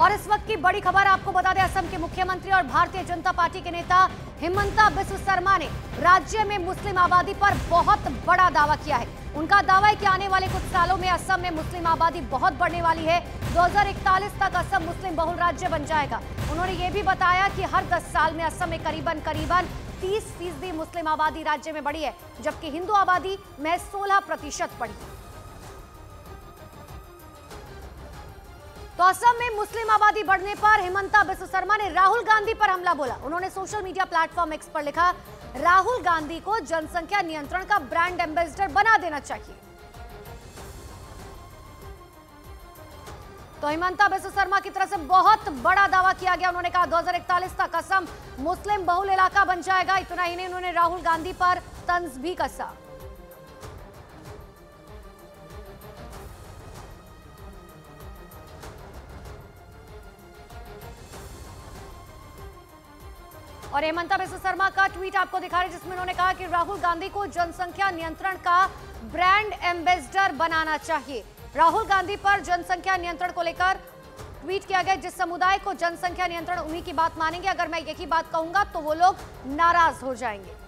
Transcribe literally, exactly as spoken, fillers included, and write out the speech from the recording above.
और इस वक्त की बड़ी खबर आपको बता दें, असम के मुख्यमंत्री और भारतीय जनता पार्टी के नेता हिमंता बिस्वा शर्मा ने राज्य में मुस्लिम आबादी पर बहुत बड़ा दावा किया है। उनका दावा है कि आने वाले कुछ सालों में असम में मुस्लिम आबादी बहुत बढ़ने वाली है। दो हज़ार इकतालीस तक असम मुस्लिम बहुल राज्य बन जाएगा। उन्होंने ये भी बताया कि हर दस साल में असम में करीबन करीबन तीस फीसदी मुस्लिम आबादी राज्य में बढ़ी है, जबकि हिंदू आबादी में सोलह प्रतिशत बढ़ी। तो असम में मुस्लिम आबादी बढ़ने पर हिमंता बिस्वा शर्मा ने राहुल गांधी पर हमला बोला। उन्होंने सोशल मीडिया प्लेटफॉर्म एक्स पर लिखा, राहुल गांधी को जनसंख्या नियंत्रण का ब्रांड एम्बेसडर बना देना चाहिए। तो हिमंता बिस्वा शर्मा की तरफ से बहुत बड़ा दावा किया गया। उन्होंने कहा दो हज़ार इकतालीस तक असम मुस्लिम बहुल इलाका बन जाएगा। इतना ही नहीं, उन्होंने राहुल गांधी पर तंज भी कसा। और हिमंता बिस्वा शर्मा का ट्वीट आपको दिखा रहे, जिसमें उन्होंने कहा कि राहुल गांधी को जनसंख्या नियंत्रण का ब्रांड एम्बेसडर बनाना चाहिए। राहुल गांधी पर जनसंख्या नियंत्रण को लेकर ट्वीट किया गया, जिस समुदाय को जनसंख्या नियंत्रण उन्हीं की बात मानेंगे, अगर मैं यही बात कहूंगा तो वो लोग नाराज हो जाएंगे।